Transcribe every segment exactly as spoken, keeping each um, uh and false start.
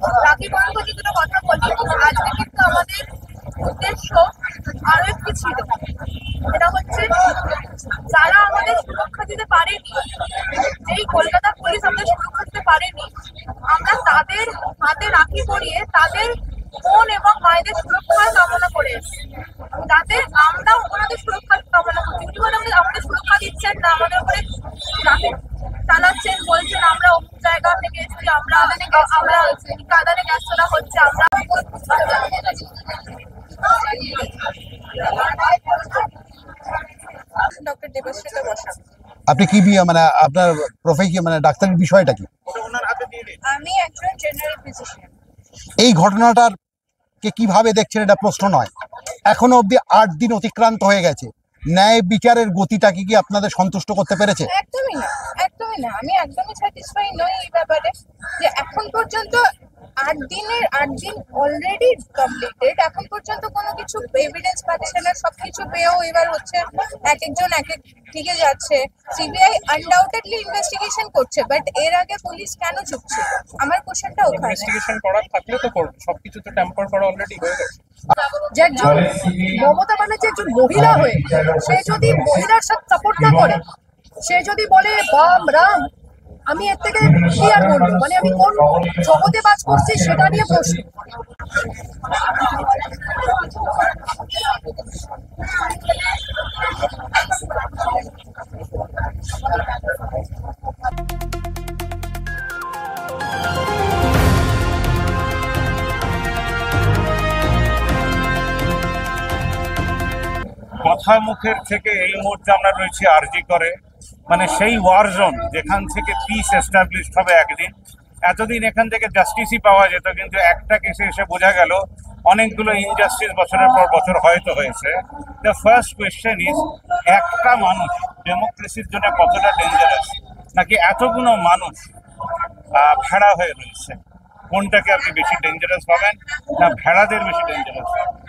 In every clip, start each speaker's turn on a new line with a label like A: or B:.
A: রাখি বন্ধ কিছুটা কথা বলি, আজকে কিন্তু আমাদের উদ্দেশ্য আরো একটি ছিল। এটা হচ্ছে যারা আমাদের সুরক্ষা দিতে পারেনি, যেই কলকাতা পুলিশ আমাদের সুরক্ষা দিতে পারেনি, আমরা তাদের হাতে রাখি পরিয়ে তাদের বোন এবং মায়েদের সুরক্ষা কামনা করে এসেছি, যাতে আমরাও ওনাদের সুরক্ষা কামনা করছি। কিন্তু আমাদের আমাদের সুরক্ষা দিচ্ছেন না, আমাদের উপরে রাখি চালাচ্ছেন, বলছেন আমরা অমুক জায়গা থেকে এসেছি, আমরা আমরা কাদানে গ্যাস চলা হচ্ছে, আমরা ডক্টর দেবশ্রীতা বসা।
B: আপনি কি মানে আপনার প্রফেশন মানে ডাক্তারের বিষয়টা কি?
A: আমি একজন জেনারেল ফিজিশিয়ান।
B: এই ঘটনাটার কে কিভাবে দেখছেন এটা প্রশ্ন নয়, এখনো অবধি আট দিন অতিক্রান্ত হয়ে গেছে, ন্যায় বিচারের গতিটাকে কি আপনাদের সন্তুষ্ট করতে পেরেছে?
A: একদমই না, একদমই না, আমি একদমই স্যাটিসফাই নই এই ব্যাপারে যে এখন পর্যন্ত আট দিনের আট দিন অলরেডি কমপ্লিটেড, এখন পর্যন্ত কোনো কিছু এভিডেন্স পাচ্ছে না। সবকিছু পেয়েও এবার হচ্ছে এক একজন এক এক দিকে যাচ্ছে। সিবিআই আনডাউটেডলি ইনভেস্টিগেশন করছে, বাট এর আগে পুলিশ কেন চুপ ছিল? আমার কোশ্চেনটা ওখানে।
C: ইনভেস্টিগেশন করার থাকলে তো করবে, সবকিছু তো টেম্পার করা অলরেডি হয়ে গেছে।
A: যে একজন মমতা ব্যানার্জি একজন মহিলা হয়ে সে যদি মহিলার সাথে সাপোর্ট না করে, সে যদি বলে বাম রাম, আমি এর থেকে কি আর বলবো? মানে আমি কোন জগতে বাস করছি সেটা নিয়ে প্রশ্ন।
C: কথা মুখের থেকে এই মুহূর্তে আমরা রয়েছি আরজি করে, মানে সেই ওয়ার জোন যেখান থেকে পিস এস্টাবলিশ হবে একদিন। এতদিন এখান থেকে জাস্টিসই পাওয়া যেত, কিন্তু একটা কেসে এসে বোঝা গেল অনেকগুলো ইনজাস্টিস বছরের পর বছর হয়তো হয়েছে। দ্য ফার্স্ট কোয়েশ্চেন ইজ, একটা মানুষ ডেমোক্রেসির জন্য কতটা ডেঞ্জারাস, নাকি এতগুলো মানুষ ভেড়া হয়ে রয়েছে? কোনটাকে আপনি বেশি ডেঞ্জারাস পাবেন, না ভেড়াদের বেশি ডেঞ্জারাস?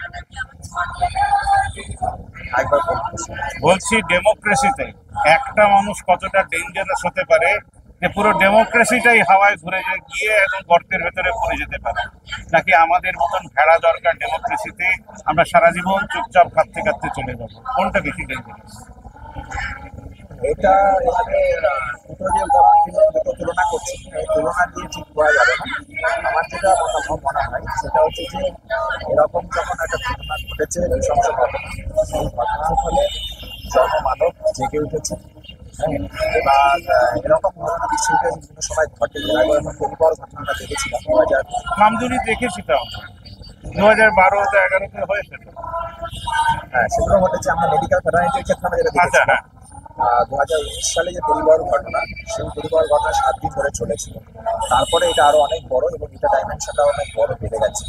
C: বলছি ডেমোক্রেসিতে একটা মানুষ কতটা ডেঞ্জারাস হতে পারে যে পুরো ডেমোক্রেসিটাই হাওয়ায় ঘুরে গিয়ে একদম গর্তের ভেতরে পড়ে যেতে পারে, নাকি আমাদের মতন ভেড়া দরকার ডেমোক্রেসিতে, আমরা সারা জীবন চুপচাপ কাঁদতে কাঁদতে চলে যাবো? কোনটা বেশি ডেঞ্জারাস?
D: এটা এখানে দুটো যে উদাহরণ দুটো তুলনা করছি, এই তুলনা দিয়ে ঠিক করা যাবে না। আমার যেটা মতামত মনে হয় সেটা হচ্ছে যে এরকম যখন একটা ঘটনা ঘটেছে, নৃশংস ঘটনা, সেই ঘটনার ফলে জনমানব জেগে উঠেছে। এবার এরকম ঘটনা বিশ্বকে বিভিন্ন সময় ঘটে। এর আগে আমরা পরিবার ঘটনাটা দেখেছিলাম দু হাজার
C: কামদুনি দেখেছি, তো দু হাজার বারোতে এগারোতে হয়েছে।
D: হ্যাঁ, সেগুলো ঘটেছে। আমরা মেডিকেল ফ্যাটার্নিটির ক্ষেত্রে আমরা যেটা দেখেছিলাম দু হাজার উনিশ সালে যে পরিবার ঘটনা, সেই পরিবার ঘটনা সাত দিন ধরে চলেছিল। তারপরে এটা আরো অনেক বড় এবং এটা ডাইমেনশনটা অনেক বড় বেড়ে গেছে।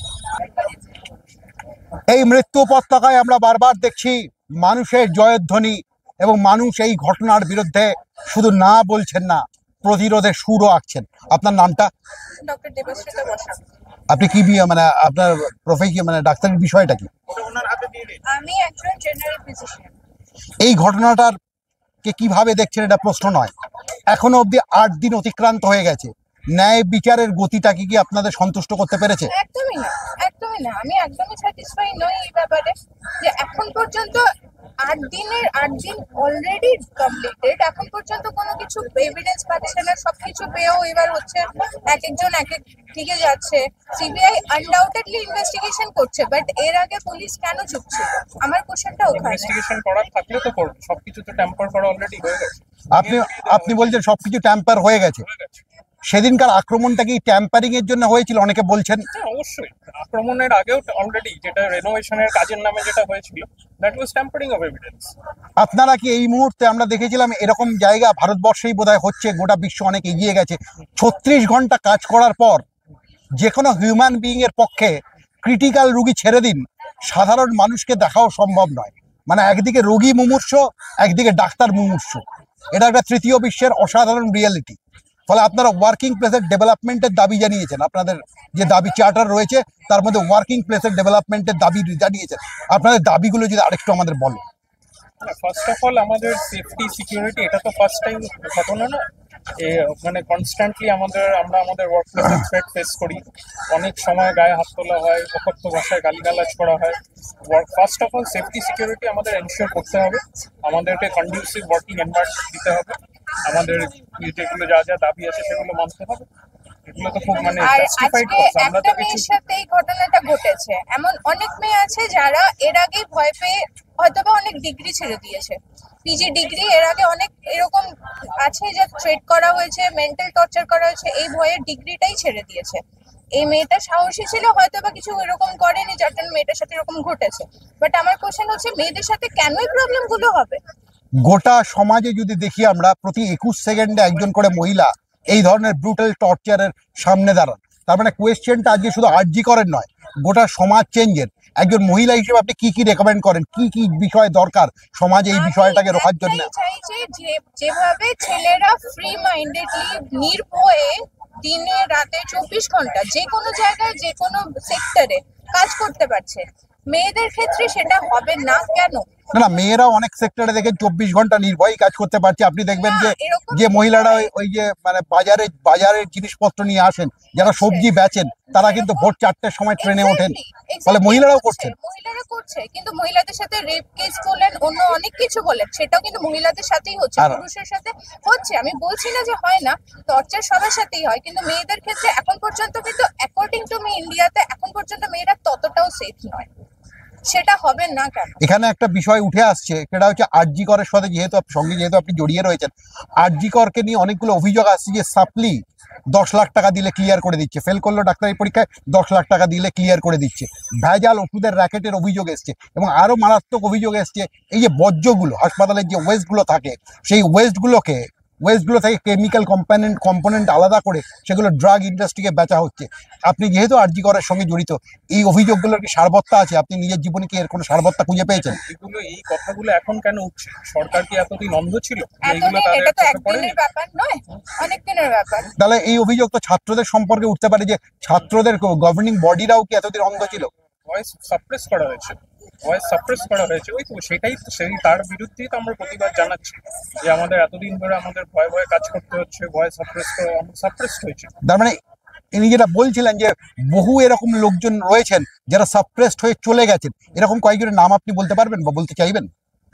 B: এই মৃত্যু উপত্যকায় আমরা বারবার দেখছি মানুষের জয়ধ্বনি, এবং মানুষ এই ঘটনার বিরুদ্ধে শুধু না বলছেন না, প্রতিরোধের সুরও আঁকছেন। আপনার নামটা?
A: ডক্টর দেবশ্রীতা বসা।
B: আপনি কি মানে আপনার প্রফেশন মানে ডাক্তারের বিষয়টা কি?
A: আমি একজন জেনারেল ফিজিশিয়ান।
B: এই ঘটনাটার কে কিভাবে দেখছেন এটা প্রশ্ন নয়, এখনো অবধি আট দিন অতিক্রান্ত হয়ে গেছে, ন্যায় বিচারের গতিটাকে কি আপনাদের সন্তুষ্ট করতে পেরেছে?
A: একদমই না, একদমই না, আমি একদমই স্যাটিসফাই নই এই ব্যাপারে যে এখন পর্যন্ত আট দিনের আট দিন অলরেডি কমপ্লিটেড, এখন পর্যন্ত কোনো কিছু এভিডেন্স পাচ্ছে না। সবকিছু পেয়েও এবার হচ্ছে এক একজন এক এক দিকে যাচ্ছে। সিবিআই আনডাউটেডলি ইনভেস্টিগেশন করছে, বাট এর আগে পুলিশ কেন চুপ ছিল? আমার কোশ্চেনটা ওখানে।
C: ইনভেস্টিগেশন করার থাকলে তো করবে, সবকিছু তো টেম্পার করা অলরেডি হয়ে গেছে।
B: আপনি আপনি বলছেন সবকিছু ট্যাম্পার হয়ে গেছে। সেদিনকার আক্রমণটা কি ট্যাম্পারিং এর জন্য হয়েছিল অনেকে বলছেন?
C: হ্যাঁ, অবশ্যই। আক্রমণের আগেও অলরেডি যেটা রেনোভেশনের কাজের নামে যেটা হয়েছিল, that was tampering of evidence.
B: আপনারা কি এই মুহূর্তে, আমরা দেখেছিলাম এরকম জায়গা ভারতবর্ষেই বোধহয় হচ্ছে, গোটা বিশ্ব অনেক এগিয়ে গেছে, ছত্রিশ ঘন্টা কাজ করার পর যে কোনো হিউম্যান বিইং এর পক্ষে ক্রিটিক্যাল রোগী ছেড়ে দিন, সাধারণ মানুষকে দেখাও সম্ভব নয়। মানে একদিকে রোগী মুমূর্ষ, একদিকে ডাক্তার মুমূর্ষ। এটা একটা তৃতীয় বিশ্বের অসাধারণ রিয়েলিটি। ফলে আপনারা ওয়ার্কিং প্লেসের ডেভেলপমেন্টের দাবি জানিয়েছেন, আপনাদের যে দাবি চার্টার রয়েছে তার মধ্যে ওয়ার্কিং প্লেসের ডেভেলপমেন্টের দাবি জানিয়েছেন। আপনাদের দাবিগুলো যদি আরেকটু আমাদের বলেন।
C: ফার্স্ট অফ অল, আমাদের সেফটি সিকিউরিটি এটা তো ফার্স্ট টাইম ঘটনা না।
E: এ মানে কনস্ট্যান্টলি আমাদের আমরা আমাদের ওয়ার্ক প্লেসে থ্রেট ফেস করি। অনেক সময় গায়ে হাত তোলা হয়, অকথ্য ভাষায় গালিগালাজ করা হয়। First of all safety security আমাদের এনশিওর করতে হবে, আমাদেরকে কন্ডিউসিভ ওয়ার্কিং এনভায়রনমেন্ট দিতে হবে, আমাদের যেগুলো যা যা দাবি আছে সেগুলো মানতে হবে। এগুলো তো খুব মানে
F: আর
E: জাস্টিফাইড
F: আজকে
E: কথা, আমরা তো
F: একটা
E: কিছু
F: মেয়ের সাথে এই ঘটনাটা ঘটেছে। এমন অনেক মেয়ে আছে যারা এর আগে ভয় পেয়ে হয়তোবা অনেক ডিগ্রি ছেড়ে দিয়েছে, পিজি ডিগ্রি। এর আগে অনেক এরকম আছে যে থ্রেট করা হয়েছে, মেন্টাল টর্চার করা হয়েছে, এই ভয়ের ডিগ্রিটাই ছেড়ে দিয়েছে। এই মেয়েটা সাহসী ছিল, হয়তোবা কিছু এরকম করেনি যার জন্য মেয়েটার সাথে এরকম ঘটেছে। বাট আমার কোশ্চেন হচ্ছে মেয়েদের সাথে কেন এই প্রবলেম গুলো হবে?
B: গোটা সমাজে যদি দেখি আমরা, প্রতি একুশ সেকেন্ডে একজন করে মহিলা এই ধরনের ব্রুটাল টর্চারের সামনে দাঁড়ান। তার মানে কোয়েশ্চেনটা আজকে শুধু আরজি করেন নয়, গোটা সমাজ চেঞ্জের। একজন মহিলা হিসেবে আপনি কি কি রেকমেন্ড করেন, কি কি বিষয় দরকার সমাজে এই বিষয়টাকে রোখার জন্য?
F: আমি চাই যে যেভাবে ছেলেরা ফ্রি মাইন্ডেডলি নির্ভয়ে দিনে রাতে চব্বিশ ঘন্টা যে কোনো জায়গায় যে কোনো সেক্টরে কাজ করতে পারছে, মেয়েদের ক্ষেত্রে সেটা হবে না কেন?
B: না না, মেয়েরা অনেক সেক্টরে দেখেন চব্বিশ ঘন্টা নির্ভয়ই কাজ করতে পারছে। আপনি দেখবেন যে
F: না, এরকম
B: যে মহিলারা ওই- ওই যে মানে বাজারে বাজারের জিনিসপত্র নিয়ে আসেন, যারা সবজি বেচেন, তারা কিন্তু ভোর চারটের সময় ট্রেনে ওঠেন।
F: Exactly,
B: ফলে
F: exactly
B: মহিলারাও
F: করছে,
B: করছেন।
F: মহিলারা করছে, কিন্তু মহিলাদের সাথে রেপ কেস বলেন, অন্য অনেক কিছু বলেন, সেটাও কিন্তু মহিলাদের সাথেই হচ্ছে,
B: আর-
F: পুরুষের সাথে হচ্ছে। আমি বলছি না যে হয় না, টর্চার সবার সাথেই হয়, কিন্তু মেয়েদের ক্ষেত্রে এখন পর্যন্ত কিন্তু অ্যাকর্ডিং টু মি ইন্ডিয়াতে এখন পর্যন্ত মেয়েরা ততটাও সেফ নয়। সেটা হবে না কেন?
B: এখানে একটা বিষয় উঠে আসছে, সেটা হচ্ছে আরজি করের সাথে যেহেতু আপ- সঙ্গে যেহেতু আপনি জড়িয়ে রয়েছেন, আরজি করকে নিয়ে অনেকগুলো অভিযোগ আসছে যে সাপ্লি দশ লাখ টাকা দিলে ক্লিয়ার করে দিচ্ছে, ফেল করলো ডাক্তারি পরীক্ষায় দশ লাখ টাকা দিলে ক্লিয়ার করে দিচ্ছে। ভেজাল ওষুধের র্যাকেটের অভিযোগ এসছে, এবং আরো মারাত্মক অভিযোগ এসছে এই যে বর্জ্যগুলো, হাসপাতালের যে ওয়েস্টগুলো থাকে, সেই ওয়েস্টগুলোকে ওয়েস্টগুলো থেকে কেমিক্যাল কম্পোনেন্ট কম্পোনেন্ট আলাদা করে সেগুলো ড্রাগ ইন্ডাস্ট্রিকে বেচা হচ্ছে। আপনি যেহেতু আরজি করের সঙ্গে জড়িত, এই অভিযোগগুলোর কি সারবত্তা আছে? আপনি নিজের জীবনে কি এর কোনো সারবত্তা খুঁজে পেয়েছেন?
E: এগুলো এই কথাগুলো এখন কেন উঠছে? সরকার কি এতদিন অন্ধ ছিল? এইগুলো
F: এতদিন
E: তাদের
F: এটা তো
E: চোখে পড়েনি?
F: একদিনের ব্যাপার নয়, অনেক দিনের ব্যাপার।
B: তাহলে এই অভিযোগ তো ছাত্রদের সম্পর্কে উঠতে পারে যে ছাত্রদের গভর্নিং বডিরাও কি এতদিন অন্ধ ছিল?
E: ভয়েস সাপ্রেস করা হয়েছে, ভয়েস সাপ্রেস করা হয়েছে। ওই তো সেটাই তো, সেই তার বিরুদ্ধেই তো আমরা প্রতিবাদ জানাচ্ছি যে আমাদের এতদিন ধরে আমাদের ভয়ে ভয়ে কাজ করতে হচ্ছে, ভয়েস সাপ্রেস করে আমরা সাপ্রেসড হয়েছে।
B: তার মানে ইনি যেটা বলছিলেন যে বহু এরকম লোকজন রয়েছেন যারা সাপ্রেসড হয়ে চলে গেছেন, এরকম কয়েকজনের নাম আপনি বলতে পারবেন বা বলতে চাইবেন?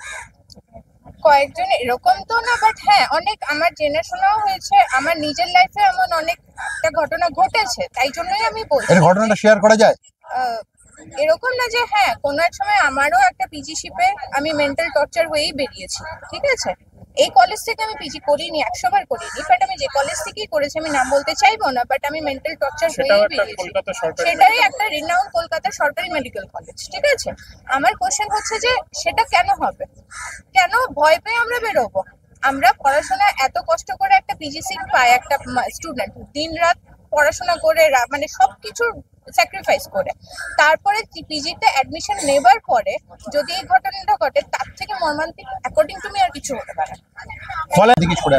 F: কয়েকজন এরকম তো না, বাট হ্যাঁ অনেক আমার জেনাশোনাও হয়েছে, আমার নিজের লাইফে এমন অনেকটা ঘটনা ঘটেছে, তাই জন্যই আমি বলছি।
B: এর ঘটনাটা শেয়ার করা যায়?
F: আহ, এরকম না যে হ্যাঁ কোনো এক সময় আমারও একটা পিজি শিপে আমি মেন্টাল টর্চার হয়েই বেরিয়েছি, ঠিক আছে? এই কলেজ থেকে আমি পিজি করিনি, একশো বার করিনি, বাট আমি যে কলেজ থেকেই করেছি, আমি নাম বলতে চাইবো না, বাট আমি মেন্টাল টর্চার
E: সেটাও
F: হয়েই
E: একটা
F: বেরিয়েছি।
E: কলকাতা সরকারি
F: সেটাই একটা রিনাউন্ড কলকাতা সরকারি মেডিকেল কলেজ, ঠিক আছে? আমার কোশ্চেন হচ্ছে যে সেটা কেন হবে? কেন ভয় পেয়ে আমরা বেরোবো? আমরা পড়াশোনা এত কষ্ট করে একটা পিজি সিট পাই একটা স্টুডেন্ট, দিন রাত পড়াশোনা করে রা- মানে সবকিছু স্যাক্রিফাইস করে, তারপরে পিজিতে অ্যাডমিশন নেবার পরে যদি এই ঘটনাটা ঘটে, তার থেকে মর্মান্তিক অ্যাকর্ডিং টু মি আর কিছু হতে পারে না।
B: ফলে দিকে ছড়ে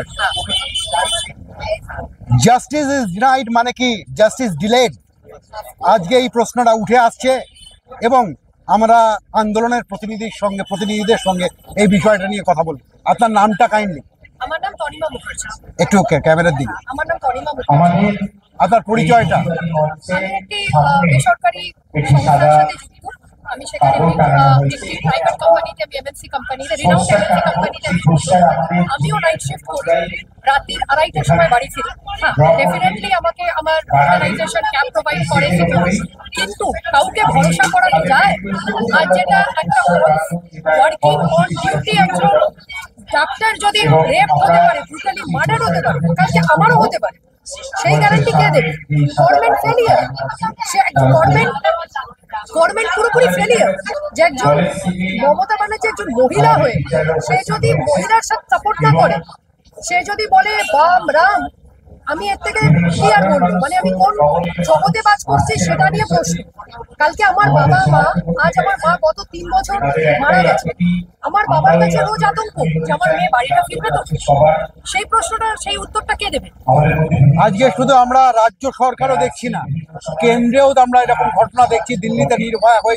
B: জাস্টিস ইজ ডিনাইড মানে কি জাস্টিস ডিলেড? আজকে এই প্রশ্নটা উঠে আসছে, এবং আমরা আন্দোলনের প্রতিনিধির সঙ্গে প্রতিনিধিদের সঙ্গে এই বিষয়টা নিয়ে কথা বলবো। আপনার নামটা কাইন্ডলি
A: আমার নাম তনিমা মুখার্জি।
B: একটু ক্যামেরার দিকে,
A: আমার নাম তনিমা মুখার্জি।
B: আপনার পরিচয়টা।
A: আমি একটি আহ, বেসরকারি সংস্থার সাথে যুক্ত। আমি সেখানে আহ, একটি প্রাইভেট কোম্পানিতে, আমি এমএনসি কোম্পানিতে, রিনাউন্ড এমএনসি কোম্পানিতে আমি যুক্ত। আমিও নাইট শিফট করি, রাত্রির আড়াইটার সময় বাড়ি ফিরি। হ্যাঁ, ডেফিনেটলি আমাকে আমার অর্গানাইজেশন ক্যাব প্রোভাইড করে, কিন্তু কাউকে ভরসা করানো যায়? আর যেটা একটা ওয়ার্কিং অন ডিউটি একজন ডাক্তার যদি রেপ হতে পারে, ব্রুটালি মার্ডার হতে পারে, কালকে আমারও হতে পারে, সেই গ্যারান্টি কে দেবে? Government failure. সে গভর্নমেন্ট গভর্নমেন্ট পুরোপুরি ফেলিয়ার। যে একজন মমতা ব্যানার্জি একজন মহিলা হয়ে সে যদি মহিলার সাথে সাপোর্ট না করে, সে যদি বলে বাম রাম, আমি এর থেকে কি আর বলবো? মানে আমি কোন জগতে বাস করছি সেটা নিয়ে প্রশ্ন। কালকে আমার বাবা মা, আজ আমার মা গত তিন বছর মারা গেছে, আমার বাবার কাছে রোজ আতঙ্ক যে আমার মেয়ে বাড়িটা ফিরবে তো? সেই প্রশ্নটা, সেই উত্তরটা কে দেবে?
B: আজকে শুধু আমরা রাজ্য সরকারও দেখছি না, কেন্দ্রেও তো আমরা এরকম ঘটনা দেখছি। দিল্লিতে নির্ভয়া হয়েছিল,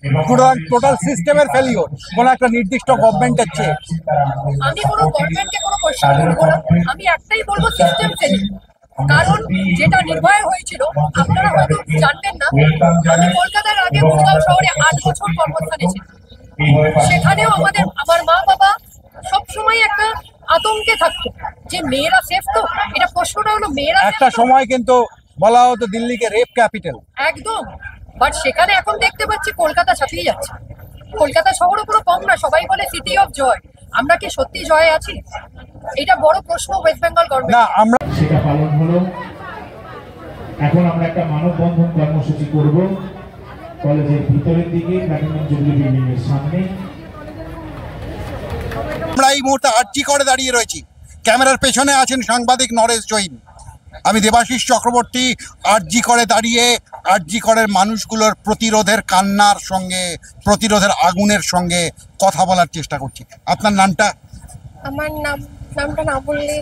B: সুতরাং টোটাল সিস্টেমের ফেলিওর কোনো একটা নির্দিষ্ট গভর্নমেন্টের চেয়ে।
A: আমি কোনো গভর্নমেন্টকে কোনো কোশ্চেন করবো না, আমি একটাই বলবো সিস্টেম ফেল। কারণ যেটা নির্ভয়া হয়েছিল আপনারা হয়তো জানবেন না, আমি কলকাতার আগে গুরগাঁও শহরে আট বছর কর্মস্থানে ছিলাম। সেখানেও আমাদের আমার মা বাবা সবসময় একটা আতঙ্কে থাকতো যে মেয়েরা সেফ তো। এটা প্রশ্নটা হলো মেয়েরা
B: একটা সময় কিন্তু বলা হতো দিল্লিকে রেপ ক্যাপিটাল।
A: একদম, বাট সেখানে এখন দেখতে পাচ্ছি কলকাতা ছাপিয়ে যাচ্ছে। কলকাতা শহরও কোনো কম না, সবাই বলে সিটি অফ জয়, আমরা কি সত্যি জয় আছি? এটা বড় প্রশ্ন ওয়েস্ট বেঙ্গল
B: না
A: গভর্নমেন্ট।
B: আমরা
G: সেটা পালন হলো। এখন আমরা একটা মানববন্ধন কর্মসূচি করব কলেজের ভিতরের দিকে, প্ল্যাটিনাম জুবলি বিল্ডিং এর সামনে।
B: আমরা এই মুহূর্তে আরজি করে দাঁড়িয়ে রয়েছি। ক্যামেরার পেছনে আছেন সাংবাদিক নরেশ জৈন, আমি দেবাশিস চক্রবর্তী। আরজি করে দাঁড়িয়ে আরজি করের মানুষগুলোর প্রতিরোধের কান্নার সঙ্গে, প্রতিরোধের আগুনের সঙ্গে কথা বলার চেষ্টা করছি। আপনার নামটা?
F: আমার নাম নামটা না বললে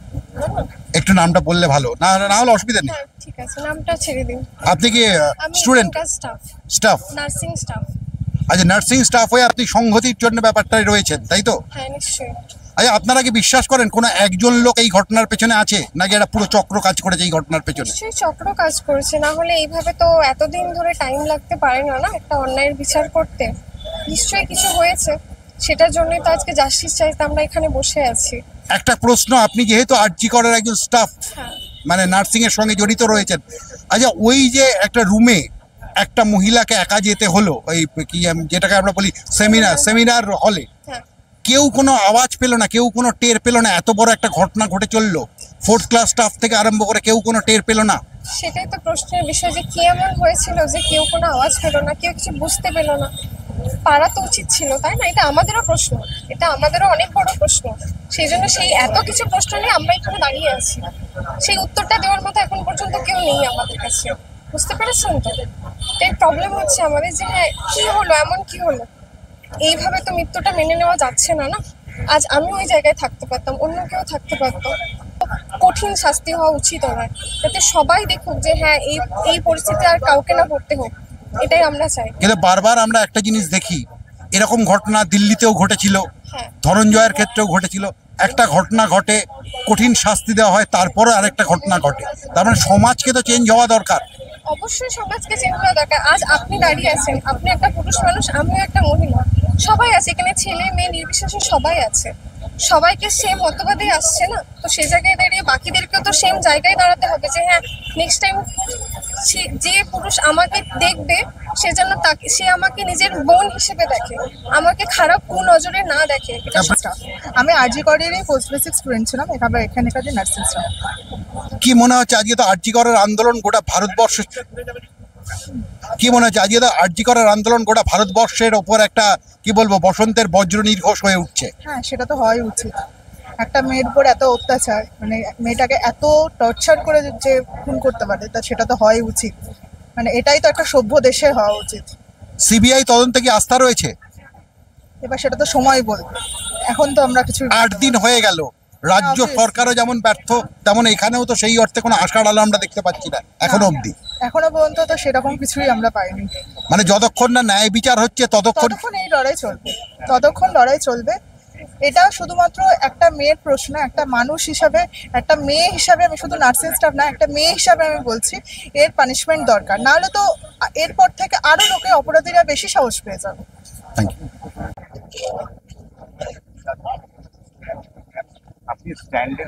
B: একটু নামটা বললে ভালো, না না হলে অসুবিধা নেই।
F: হ্যাঁ ঠিক আছে, নামটা ছেড়ে দিন।
B: আপনি কি
F: আমি
B: student?
F: Staff,
B: staff?
F: Nursing staff.
B: আচ্ছা, নার্সিং স্টাফ হয়ে আপনি সংহতির জন্য ব্যাপারটাই রয়েছেন, তাই তো?
F: হ্যাঁ নিশ্চয়ই।
B: আচ্ছা, আপনারা কি বিশ্বাস করেন কোনো একজন লোক এই ঘটনার পেছনে আছে, নাকি এটা পুরো চক্র কাজ করেছে এই ঘটনার পেছনে?
F: নিশ্চয়ই চক্র কাজ করছে, না হলে এইভাবে তো এতদিন ধরে টাইম লাগতে পারে না না একটা অন্যায়ের বিচার করতে। নিশ্চয়ই কিছু হয়েছে, সেটার জন্যই তো আজকে জাস্টিস চাইতে আমরা এখানে বসে আছি।
B: একটা প্রশ্ন, আপনি যেহেতু আরজি করের একজন স্টাফ,
F: হ্যাঁ
B: মানে নার্সিং এর সঙ্গে জড়িত রয়েছেন, আচ্ছা ওই যে একটা রুমে একটা মহিলাকে একা যেতে হলো, ওই কি আম- যেটাকে আমরা বলি সেমিনার সেমিনার হলে,
F: হ্যাঁ
B: কেউ কোনো আওয়াজ পেল না, কেউ কোনো টের পেল না? এত বড় একটা ঘটনা ঘটে চললো, ফোর্থ ক্লাস স্টাফ থেকে আরম্ভ করে কেউ কোনো টের পেল না?
F: সেটাই তো প্রশ্নের বিষয়, যে কি এমন হয়েছিল যে কেউ কোনো আওয়াজ পেলো না, কেউ কিছু বুঝতে পেলো না? পারা তো উচিত ছিল, তাই না? এটা আমাদেরও প্রশ্ন, এটা আমাদেরও অনেক বড় প্রশ্ন। সেই জন্য সেই এত কিছু প্রশ্ন নিয়ে আমরা এখানে দাঁড়িয়ে আছি, সেই উত্তরটা দেওয়ার মতো এখন পর্যন্ত কেউ নেই আমাদের কাছে। বুঝতে পেরেছেন তো? এই প্রবলেম হচ্ছে আমাদের যে হ্যাঁ কি হলো, এমন কি হলো? এইভাবে তো মৃত্যুটা মেনে নেওয়া যাচ্ছে না না। আজ আমি ওই জায়গায় থাকতে পারতাম, অন্য কেউ থাকতে পারতো। কঠিন শাস্তি হওয়া উচিত আমার, যাতে সবাই দেখুক যে হ্যাঁ এই এই পরিস্থিতি আর কাউকে না পড়তে হোক, এটাই আমরা চাই।
B: কিন্তু বারবার আমরা একটা জিনিস দেখি, এরকম ঘটনা দিল্লিতেও ঘটেছিল,
F: হ্যাঁ
B: ধনঞ্জয়ের ক্ষেত্রেও ঘটেছিল। একটা ঘটনা ঘটে, কঠিন শাস্তি দেওয়া হয়, তারপরে আরেকটা ঘটনা ঘটে। তার মানে সমাজকে তো চেঞ্জ হওয়া দরকার।
F: অবশ্যই সমাজকে চেঞ্জ করা দরকার। আজ আপনি দাঁড়িয়ে আছেন, আপনি একটা পুরুষ মানুষ, আমিও একটা মহিলা, সবাই আছে এখানে, ছেলে মেয়ে নির্বিশেষে সবাই আছে। সবাইকে সেম মতবাদে আসছে না, তো সেই জায়গায় দাঁড়িয়ে বাকিদেরকেও তো সেম জায়গায় দাঁড়াতে হবে যে হ্যাঁ নেক্সট টাইম যে পুরুষ আমাকে দেখবে সে যেন তাকে, সে আমাকে নিজের বোন হিসেবে দেখে, আমাকে খারাপ কুনজরে না দেখে। এটা
H: আমি আরজি করেরই পোস্ট বেসিক স্টুডেন্ট ছিলাম, এখানে এখানকার যে নার্সিং স্টাফ।
B: কি মনে হচ্ছে আজকে তো আরজি করের আন্দোলন গোটা ভারতবর্ষে, কি মনে হচ্ছে আজকে তো আরজি করের আন্দোলন গোটা ভারতবর্ষের ওপর একটা কি বলবো বসন্তের বজ্র নির্ঘোষ হয়ে উঠছে?
H: হ্যাঁ সেটা তো হওয়াই উচিত। একটা মেয়ের উপর এত অত্যাচার, মানে মেয়েটাকে এত টর্চার করে যে খুন করতে পারে, তা সেটা তো হওয়াই উচিত। মানে এটাই তো একটা সভ্য দেশে হওয়া উচিত।
B: সিবিআই তদন্তে কি আস্থা রয়েছে?
H: এবার সেটা তো সময় বলবে, এখন তো আমরা কিছু।
B: আট দিন হয়ে গেল, রাজ্য
H: Obviously.
B: সরকারও যেমন ব্যর্থ, তেমন এখানেও তো সেই অর্থে কোনো আশার আলো আমরা দেখতে পাচ্ছি না এখনো অবধি।
H: এখনো পর্যন্ত তো সেরকম কিছুই আমরা পাইনি।
B: মানে যতক্ষণ না ন্যায় বিচার হচ্ছে ততক্ষণ
H: ততক্ষণ এই লড়াই চলবে, ততক্ষণ লড়াই চলবে। এটা শুধুমাত্র একটা মেয়ের প্রশ্ন, একটা মানুষ হিসাবে, একটা মেয়ে হিসাবে, আমি শুধু নার্সিং স্টাফ না, একটা মেয়ে হিসাবে আমি বলছি এর পানিশমেন্ট দরকার, নাহলে তো এরপর থেকে আরো লোকে অপরাধীরা বেশি সাহস পেয়ে যাবে।
B: Thank you.
C: আপনি স্ট্যান্ডের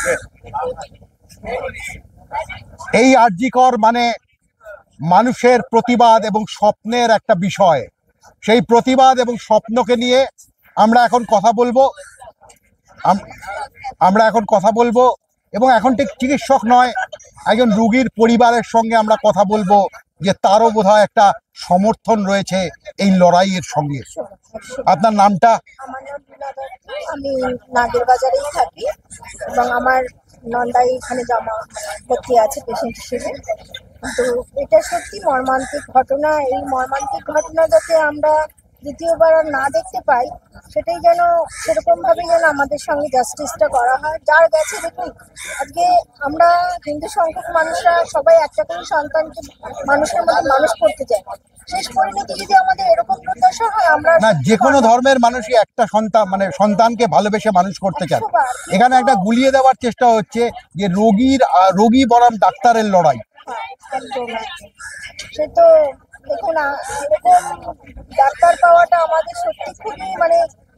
B: এই আরজি কর মানে মানুষের প্রতিবাদ এবং স্বপ্নের একটা বিষয়। সেই প্রতিবাদ এবং স্বপ্নকে নিয়ে আমরা এখন কথা বলবো। আম- আমরা এখন কথা বলবো এবং এখন ঠিক চিকিৎসক নয়, একজন রুগীর পরিবারের সঙ্গে আমরা কথা বলবো, যে তারও বোধহয় একটা সমর্থন রয়েছে এই লড়াইয়ের সঙ্গে। আপনার নামটা?
I: আমার নাম রীনা দত্ত, আমি নাগের বাজারেই থাকি এবং আমার নন্দাই এখানে জমা ভর্তি আছে পেশেন্ট হিসেবে। তো এটা সত্যি মর্মান্তিক ঘটনা। এই মর্মান্তিক ঘটনা যাতে আমরা দ্বিতীয়বার আর না দেখতে পাই, সেটাই যেন সেরকম ভাবে যেন আমাদের সঙ্গে জাস্টিসটা করা হয়। যার গেছে দেখুন, আজকে আমরা হিন্দু সংখ্যক মানুষরা সবাই একটা করে সন্তানকে মানুষের মধ্যে মানুষ করতে চাই, শেষ পরিণতি যদি আমাদের এরকম প্রত্যাশা হয়, আমরা
B: না, যে কোনো ধর্মের মানুষই একটা সন্তান মানে সন্তানকে ভালোবেসে মানুষ করতে চায়। এখানে একটা গুলিয়ে দেওয়ার চেষ্টা হচ্ছে যে রোগীর আহ, রোগী বনাম ডাক্তারের লড়াই।
I: একদম একদম। সে তো দেখুন, আ- এরকম ডাক্তার পাওয়াটা আমাদের সত্যি খুবই মানে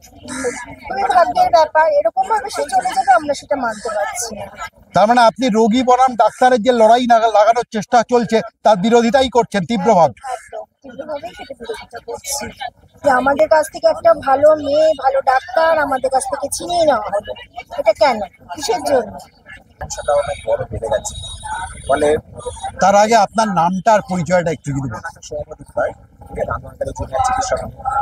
I: খুবই ভাগ্যের ব্যাপার। এরকম ভাবে সে চলে যাবে আমরা সেটা মানতে পারছি না।
B: তার মানে আপনি রোগী বনাম ডাক্তারের যে লড়াই লাগা- লাগানোর চেষ্টা চলছে তার বিরোধিতাই করছেন তীব্রভাবে।
I: একদম তীব্রভাবেই সেটা বিরোধিতা করছি যে আমাদের কাছ থেকে একটা ভালো মেয়ে, ভালো ডাক্তার আমাদের কাছ থেকে ছিনিয়ে নেওয়া হলো। এটা কেন, কিসের জন্য?
D: সেটা অনেক বড় বেড়ে গেছে। ফলে
B: তার আগে আপনার নামটা আর পরিচয়টা একটু যদি বলেন।
D: সৌম্যদীপ রায়, রামনগরের জুনিয়র চিকিৎসক।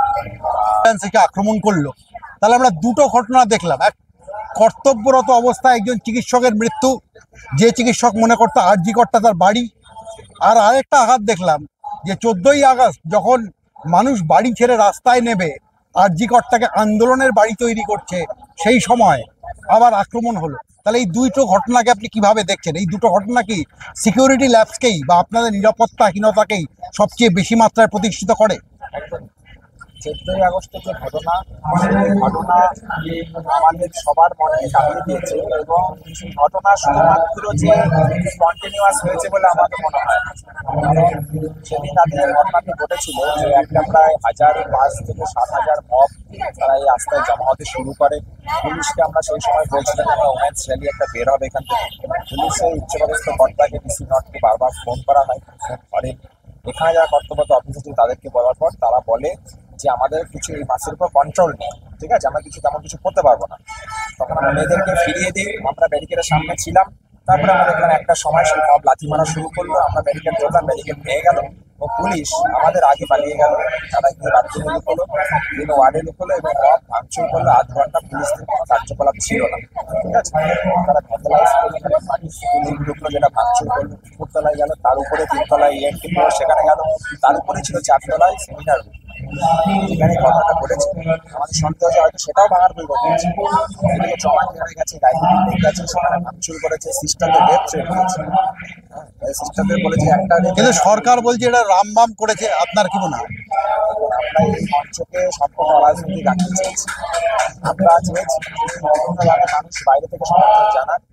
B: থেকে আক্রমণ করলো, তাহলে আমরা দুটো ঘটনা দেখলাম। এক, কর্তব্যরত অবস্থায় একজন চিকিৎসকের মৃত্যু, যে চিকিৎসক মনে করতো আরজি করটা তার বাড়ি। আর আরেকটা আঘাত দেখলাম যে চোদ্দই আগস্ট যখন মানুষ বাড়ি ছেড়ে রাস্তায় নেবে আরজি করটাকে আন্দোলনের বাড়ি তৈরি করছে, সেই সময় আবার আক্রমণ হলো। তাহলে এই দুটো ঘটনাকে আপনি কিভাবে দেখছেন? এই দুটো ঘটনা কি সিকিউরিটি ল্যাপসকেই বা আপনাদের নিরাপত্তাহীনতাকেই সবচেয়ে বেশি মাত্রায় প্রতিষ্ঠিত করে?
D: একদম চোদ্দই আগস্টের যে ঘটনা, সেই ঘটনা আমাদের সবার মনে কাঁপিয়ে দিয়েছে এবং ঘটনা শুধুমাত্র যে কন্টিনিউয়াস হয়েছে বলে আমাদের মনে হয়। কারণ সেদিন তাদের ঘটনাটি ঘটেছিল যে একটা প্রায় হাজার পাঁচ থেকে সাত হাজার মব তারা এই রাস্তায় জমা হতে শুরু করে। পুলিশকে আমরা সেই সময় বলছিলাম আমরা ওমেন্স র্যালি একটা বের হবে এখান থেকে। পুলিশের উচ্চপদস্থ কর্তাকে ডিসি নটকে বারবার ফোন করা হয়, ফোন করেন। এখানে যারা কর্তব্যরত অফিসার তাদেরকে বলার পর তারা বলে যে আমাদের কিছু এই মাসের উপর কন্ট্রোল নেই, ঠিক আছে, আমরা কিছু তেমন কিছু করতে পারবো না। তখন আমরা মেয়েদেরকে ফিরিয়ে দিই। আমরা ব্যারিকেডের সামনে ছিলাম, তারপরে আমরা দেখলাম একটা সময় সেই সব লাথি মারা শুরু করলো। আমরা ব্যারিকেড ধরলাম, ব্যারিকেড ভেঙে গেল ও পুলিশ আমাদের আগে পালিয়ে গেল। তারা গিয়ে বাথরুমে লুকোলো, বিভিন্ন ওয়ার্ডে লুকোলো এবং সব ভাঙচুর করলো। আধ ঘন্টা পুলিশদের কোনো কার্যকলাপ ছিল না, ঠিক আছে। তারা ভ্যান্ডালাইজ করলো, ঢুকলো, যেটা ভাঙচুর করলো। উপরতলায় গেল, তার উপরে তিনতলায় ইএনটি ফ্লোর সেখানে গেল, তার উপরে ছিল চারতলায় সেমিনার রুম। এখানে ঘটনাটা ঘটেছে, আমাদের সন্দেহ যে হয়তো সেটাও ভাঙার পরিবর্তন ছিল। এদিকে জমা হয়ে গেছে, গাইড গেছে, সেখানে ভাঙচুর করেছে, সিস্টারদের রেপ থ্রেট দিয়েছে। হ্যাঁ, সিস্টারদের বলেছে একটা,
B: কিন্তু সরকার বলছে এটা রামবাম করেছে। আপনার কি মনে হয়?
D: আমরা এই মঞ্চকে সম্পূর্ণ রাজনীতি রাখতে চেয়েছি। আমরা চেয়েছি বিভিন্নভাবে মানুষ বাইরে থেকে সমর্থন জানান,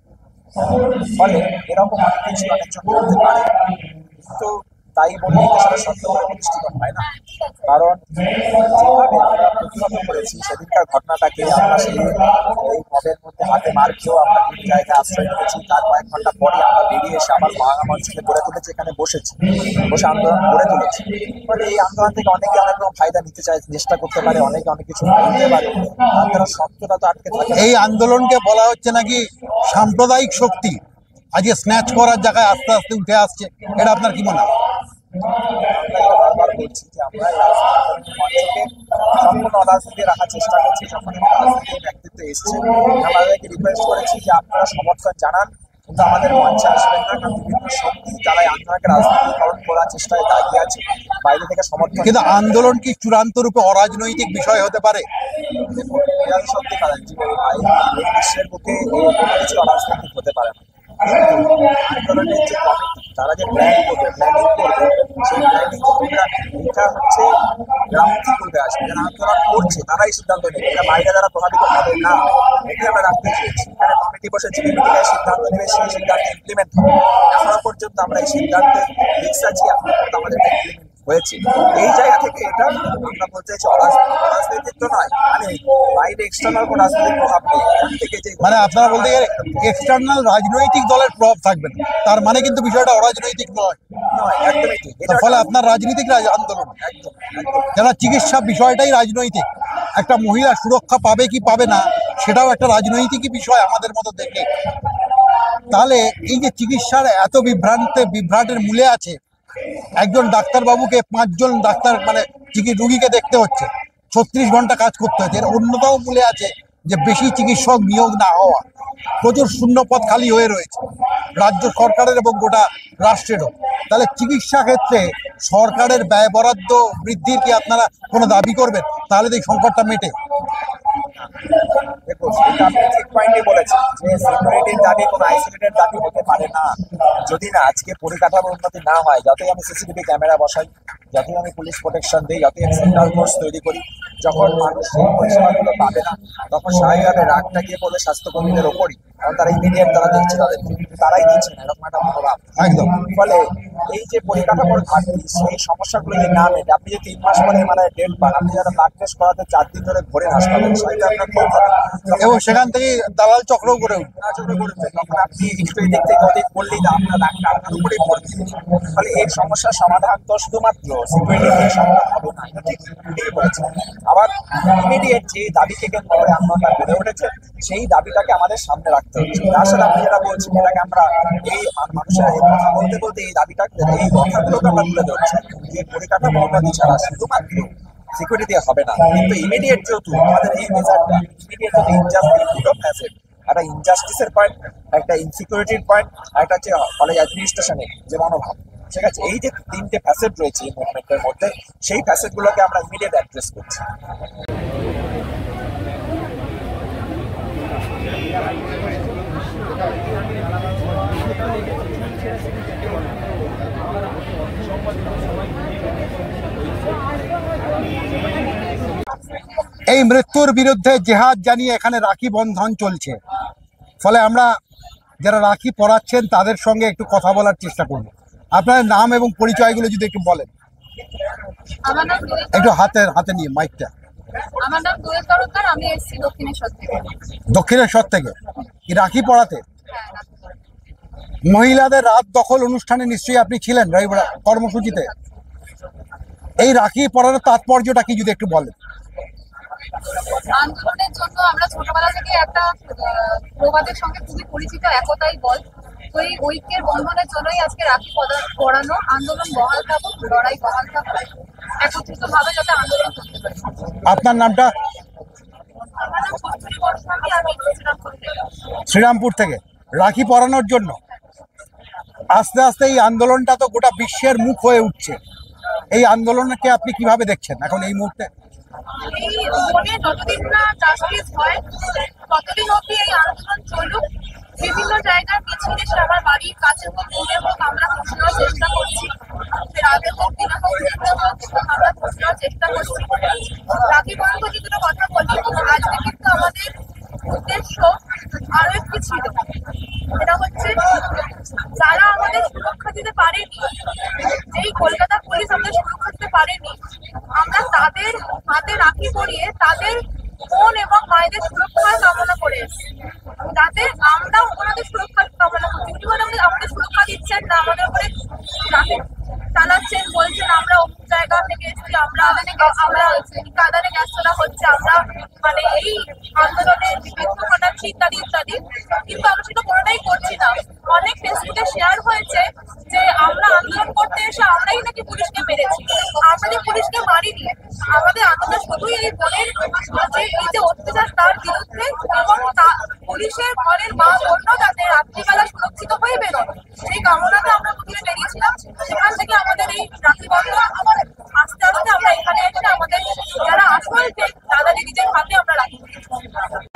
D: ফলে এরকম অনেক কিছু অনেকজন করতে পারে, কিন্তু তাই বললেই তো সেটা সত্য করে প্রতিষ্ঠিত হয় না। কারণ যেভাবে আমরা প্রতিহত করেছি সেদিনকার ঘটনাটাকে, আমরা সেই এই মদের মধ্যে হাতে মার খেয়েও আমরা বিভিন্ন জায়গায় আশ্রয় নিয়েছি। তার কয়েক ঘন্টা পরে আমরা বেরিয়ে এসে আবার মহাঙ্গা মঞ্চকে গড়ে তুলেছি, এখানে বসেছি, বসে আন্দোলন গড়ে তুলেছি। ফলে এই আন্দোলন থেকে অনেকে অনেক রকম ফায়দা নিতে চায়, চেষ্টা করতে পারে, অনেকে অনেক কিছু বলতে পারে, তার দ্বারা সত্যটা তো আটকে থাকে।
B: এই আন্দোলনকে বলা হচ্ছে নাকি সাম্প্রদায়িক শক্তি আজকে স্ন্যাচ করার জায়গায় আস্তে আস্তে উঠে আসছে, এটা আপনার কি মনে হয়?
D: আমরা এটা বারবার বলছি যে আমরা এই রাজনীতি মঞ্চকে সম্পূর্ণ অরাজনীতি রাখার চেষ্টা করছি। যখন এই রাজনীতির ব্যক্তিত্ব এসছে, আমাদেরকে রিকোয়েস্ট করেছি যে আপনারা সমর্থন জানান, কিন্তু আমাদের মঞ্চে আসবেন না, কারণ বিভিন্ন শক্তি যারা এই আন্দোলনকে রাজনীতিকরণ করার চেষ্টায় দাঁড়িয়ে আছে, বাইরে থেকে সমর্থন।
B: কিন্তু আন্দোলন কি চূড়ান্ত রূপে অরাজনৈতিক বিষয় হতে পারে?
D: দেখুন, এরা তো সত্যি কারণ জীবনে ভাই এই বিশ্বের বুকে এই কোনো কিছু অরাজনৈতিক হতে পারে না। কিন্তু আন্দোলনের যে কমিটি, তারা যে প্ল্যান করবে, প্ল্যানিং করবে, সেই প্ল্যানিং এটা হচ্ছে গ্রাউন্ড থেকে উঠে আসবে। যারা আন্দোলন করছে তারাই সিদ্ধান্ত নেবে, এটা বাইরে যারা প্রভাবিত হবে না, এটি আমরা রাখতে চেয়েছি। এখানে কমিটি বসেছে, কমিটিকে সিদ্ধান্ত নেবে, সেই সিদ্ধান্ত ইমপ্লিমেন্ট হবে। এখনো পর্যন্ত আমরা এই সিদ্ধান্তে রিক্স আছি, এখনো পর্যন্ত আমাদের ইমপ্লিমেন্ট হয়েছে। এই জায়গা থেকে এটা আমরা বলতে চাইছি অরাজনৈতিক রাজনৈতিক তো নয়, মানে বাইরে এক্সটার্নাল কোনো রাজনৈতিক প্রভাব নেই। এখান থেকে যে
B: মানে আপনারা বলতে গেলে এক্সটার্নাল রাজনৈতিক দলের প্রভাব থাকবে না, তার মানে কিন্তু বিষয়টা অরাজনৈতিক নয়।
D: নয়, একদমই ঠিক।
B: তার ফলে আপনার রাজনৈতিক রাজ- আন্দোলন,
D: একদম একদম
B: যারা চিকিৎসা বিষয়টাই রাজনৈতিক, একটা মহিলা সুরক্ষা পাবে কি পাবে না সেটাও একটা রাজনৈতিকই বিষয় আমাদের মতো দেখে। তাহলে এই যে চিকিৎসার এত বিভ্রান্তে বিভ্রাটের মূলে আছে একজন ডাক্তারবাবুকে পাঁচজন ডাক্তার মানে চিকি রুগীকে দেখতে হচ্ছে, ছত্রিশ ঘন্টা কাজ করতে হচ্ছে। এর অন্যতম মূলে আছে যে বেশি চিকিৎসক নিয়োগ না হওয়া, প্রচুর শূন্য পদ খালি হয়ে রয়েছে রাজ্য সরকারের এবং গোটা রাষ্ট্রেরও। তাহলে চিকিৎসা ক্ষেত্রে সরকারের ব্যয় বরাদ্দ বৃদ্ধির কি আপনারা কোনো দাবি করবেন? তাহলে তো এই সংকটটা মেটে।
D: দেখুন, এটা আপনি ঠিক পয়েন্টই বলেছেন যে সিকিউরিটির দাবি কোনো আইসোলেটেড দাবি হতে পারে না। যদি না আজকে পরিকাঠামো উন্নতি না হয়, যতই আমি সিসিটিভি ক্যামেরা বসাই, যতই আমি পুলিশ প্রোটেকশন দিই, যতই আমি সেন্ট্রাল ফোর্স তৈরি করি, যখন মানুষ এই পরিষেবাগুলো পাবে না তখন স্বাভাবিকভাবে রাগটা গিয়ে পড়বে স্বাস্থ্যকর্মীদের ওপরই, কারণ তারা ইমিডিয়েট তারা দেখছে তাদের, তারাই দিচ্ছে না, এরকম একটা মনোভাব
B: একদম।
D: ফলে এই যে পরিকাঠামোর ঘাটতি, সেই সমস্যাগুলো যদি না মেটে, আপনি যে তিন মাস পরে মানে ডেট পান, আপনি যারা ব্লাড টেস্ট করাতে চার দিন ধরে ঘোরে হাসপাতালে, সেটা আপনার খোঁজ হবে
B: এবং সেখান থেকে দালাল চক্রও করে উঠবে।
D: চক্র করবে, তখন আপনি একটু এদিক থেকে ওদিক করলেই না আপনার রাগটা আপনার উপরেই পড়বে। ফলে এই সমস্যার সমাধান তো শুধুমাত্র সিকিউরিটি দিয়ে সম্ভব হবে না, এটা ঠিক ঠিকই বলেছে। আবার ইমিডিয়েট যে দাবিকে কেন্দ্র করে আন্দোলনটা বেড়ে উঠেছে, সেই দাবিটাকে আমাদের সামনে রাখতে হচ্ছে। তার সাথে আপনি যেটা বলছেন, এটাকে আমরা এই মানুষের এই কথা বলতে বলতে এই দাবিটাকে, এই কথাগুলোকে আমরা তুলে ধরছি যে পরিকাঠামো উন্নতি ছাড়া শুধুমাত্র সিকিউরিটি দিয়ে হবে না, কিন্তু ইমিডিয়েট যেহেতু আমাদের এই মেজারটা ইমিডিয়েট যদি ইনজাস্টিস, দুটো ফ্যাসেট, একটা ইনজাস্টিসের পয়েন্ট, একটা ইনসিকিউরিটির পয়েন্ট, আর একটা হচ্ছে কলেজ অ্যাডমিনিস্ট্রেশনের যে মনোভাব, ঠিক আছে, এই যে তিনটে ফ্যাসেট রয়েছে এই মুভমেন্টের মধ্যে, সেই ফ্যাসেটগুলোকে আমরা ইমিডিয়েট অ্যাড্রেস করছি।
B: এই মৃত্যুর বিরুদ্ধে জেহাদ জানিয়ে এখানে রাখি বন্ধন চলছে, ফলে আমরা যারা রাখি পরাচ্ছেন তাদের সঙ্গে একটু কথা বলার চেষ্টা করব। আপনার নাম এবং পরিচয়গুলো যদি একটু বলেন।
F: আমার নাম দোয়েল
B: একটু হাতে হাতে নিয়ে মাইকটা।
F: আমার নাম দোয়েল তরফদার, আমি এসেছি দক্ষিণেশ্বর থেকে।
B: দক্ষিণেশ্বর থেকে কি রাখি পড়াতে?
F: হ্যাঁ,
B: মহিলাদের রাত দখল অনুষ্ঠানে নিশ্চয়ই আপনি ছিলেন রবিবার কর্মসূচিতে। এই রাখি পড়ানোর তাৎপর্যটা কি যদি একটু বলেন।
F: আন্দোলনের জন্য আমরা ছোটবেলা থেকে একটা আহ, প্রবাদের সঙ্গে খুবই পরিচিত, একতাই বল। তো এই ঐক্যের বন্ধনের জন্যই আজকে রাখি পদা- পরানো। আন্দোলন বহাল থাকুক, লড়াই বহাল থাকুক, একত্রিত ভাবে যাতে আন্দোলন করতে পারি।
B: আপনার নামটা?
F: আমার নাম কস্তুরী গোস্বামী, আমি শ্রীরামপুর থেকে।
B: শ্রীরামপুর থেকে। রাখি পরানোর জন্য আস্তে আস্তে এই আন্দোলনটা তো গোটা বিশ্বের মুখ হয়ে উঠছে, এই আন্দোলনকে আপনি কিভাবে দেখছেন এখন এই মুহূর্তে?
F: এই মনে যতদিন না জাস্টিস হয় ততদিন অব্দি এই আন্দোলন চলুক। বিভিন্ন জায়গার মিছিলে সে আমার বাড়ির কাছে হোক, দূরে হোক, আমরা পৌঁছানোর চেষ্টা করছি। রাতে হোক, দিনে হোক, দুপুরে হোক, আমরা পৌঁছানোর চেষ্টা করছি। রাখি বন্ধন দুটো কথা বলি, আজকে কিন্তু আমাদের উদ্দেশ্য আরো একটি ছিল। এটা হচ্ছে যারা আমাদের সুরক্ষা দিতে পারেনি, যেই কলকাতা পুলিশ আমাদের সুরক্ষা দিতে পারেনি, আমরা তাদের হাতে রাখি পরিয়ে তাদের বোন এবং মায়েদের সুরক্ষা কামনা করে এসেছি। যাতে আমরাও ওনাদের সুরক্ষা কামনা করছি। কিন্তু আমাদের আমাদের সুরক্ষা দিচ্ছেন না, আমাদের উপরে রাখি চালাচ্ছেন, বলছেন আমরা অমুক জায়গা থেকে এসেছি, আমরা আমরা কাদানে গ্যাস চলা হচ্ছে, আমরা মানে এই আন্দোলনে বিক্ষোভ ঘটাচ্ছি ইত্যাদি ইত্যাদি। কিন্তু আমরা সেটা কোনোটাই করছি না। অনেক ফেসবুকে শেয়ার হয়েছে যে আমরা আন্দোলন করতে এসে আমরাই নাকি পুলিশকে মেরেছি। আমরা যে পুলিশকে মারিনি, আমাদের আন্দোলন শুধুই এই বোনের যে এই যে অত্যাচার তার বিরুদ্ধে, এবং পুলিশের ঘরের মা বোনও যাতে রাত্রিবেলা সুরক্ষিত হয়ে বেরোয় সেই কামনাতে আমরা প্রথমে বেরিয়েছিলাম। সেখান থেকে আমাদের এই রাখি বন্ধন আস্তে আস্তে আমরা এখানে এসে আমাদের যারা আসল যে দাদা দিদিদের হাতে আমরা রাখি।